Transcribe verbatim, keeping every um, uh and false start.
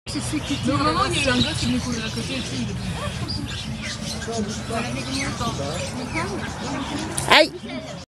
Normalement, il y a eu un gosse qui venait courir à côté et tout. Aïe!